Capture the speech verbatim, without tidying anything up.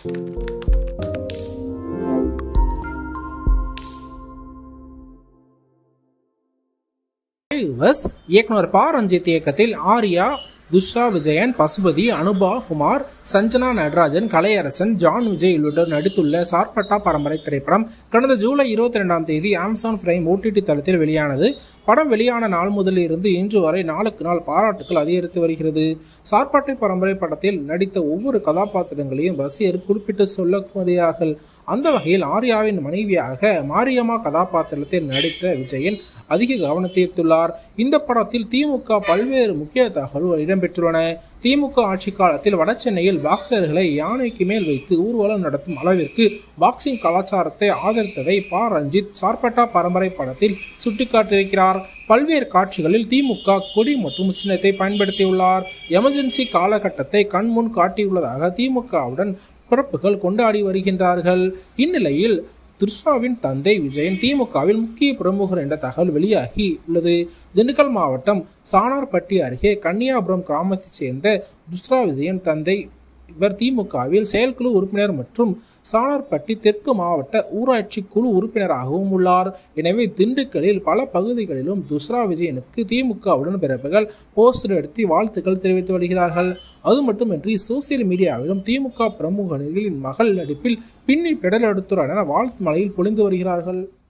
இயக்குனர் ப ரஞ்சித் இயக்கத்தில் ஆர்யா, துஷ்ரா விஜயன், பசுபதி, அனுபா குமார், சஞ்சனா நடராஜன், கலையரசன், ஜான் விஜய் உள்ளிட்டோர் நடித்துள்ள சார்பட்டா பரம்பரை திரைப்படம் கடந்த ஜூலை இருபத்தி இரண்டாம் தேதி அமேசான் பிரைம் ஓடிடி தளத்தில் வெளியானது. படம் வெளியான நாள் முதலில் இருந்து இன்று வரை நாளுக்கு நாள் பாராட்டுகள் அதிகரித்து வருகிறது. சார்பட்டை பரம்பரை படத்தில் நடித்த ஒவ்வொரு கதாபாத்திரங்களையும் ரசிகர் குறிப்பிட்டு சொல்லக்கூடியார்கள். அந்த வகையில் ஆர்யாவின் மனைவியாக மாரியம்மா கதாபாத்திரத்தில் நடித்த விஜயன் அதிக கவனத்தை ஈர்த்துள்ளார். இந்த படத்தில் திமுக பல்வேறு முக்கிய தகவல்கள் இடம்பெற்றுள்ளன. திமுக ஆட்சி காலத்தில் வடசென்னையில் பாக்ஸர்களை யானைக்கு மேல் வைத்து ஊர்வலம் நடத்தும் அளவிற்கு பாக்ஸிங் கலாச்சாரத்தை ஆதரித்ததை ப ரஞ்சித் சார்பட்டா பரம்பரை படத்தில் சுட்டிக்காட்டியிருக்கிறார். பல்வேறு காட்சிகளில் திமுக கொடி மற்றும் சின்னத்தை பயன்படுத்தியுள்ளார். எமர்ஜென்சி காலகட்டத்தை கண்முன் காட்டியுள்ளதாக திமுகவுடன் பிறப்புகள் கொண்டாடி வருகின்றார்கள். இந்நிலையில் துஷ்ராவின் தந்தை விஜயன் திமுகவில் முக்கிய பிரமுகர் என்ற தகவல் வெளியாகி உள்ளது. திண்டுக்கல் மாவட்டம் சானார்பட்டி அருகே கன்னியாபுரம் கிராமத்தைச் சேர்ந்த துஷ்ரா விஜயன் தந்தை இவர் திமுகவில் செயற்குழு உறுப்பினர் மற்றும் சானார்பட்டி தெற்கு மாவட்ட ஊராட்சி குழு உறுப்பினராகவும் உள்ளார். எனவே திண்டுக்கலில் பல பகுதிகளிலும் துஷ்ரா விஜயனுக்கு திமுகவுடன் பிறப்புகள் போஸ்டர் எடுத்து வாழ்த்துக்கள் தெரிவித்து வருகிறார்கள். அது மட்டுமின்றி சோசியல் மீடியாவிலும் திமுக பிரமுகர்களின் மகள் நடிப்பில் பின்னி பெடல் எடுத்துள்ள வாழ்த்து மலையில் பொழிந்து வருகிறார்கள்.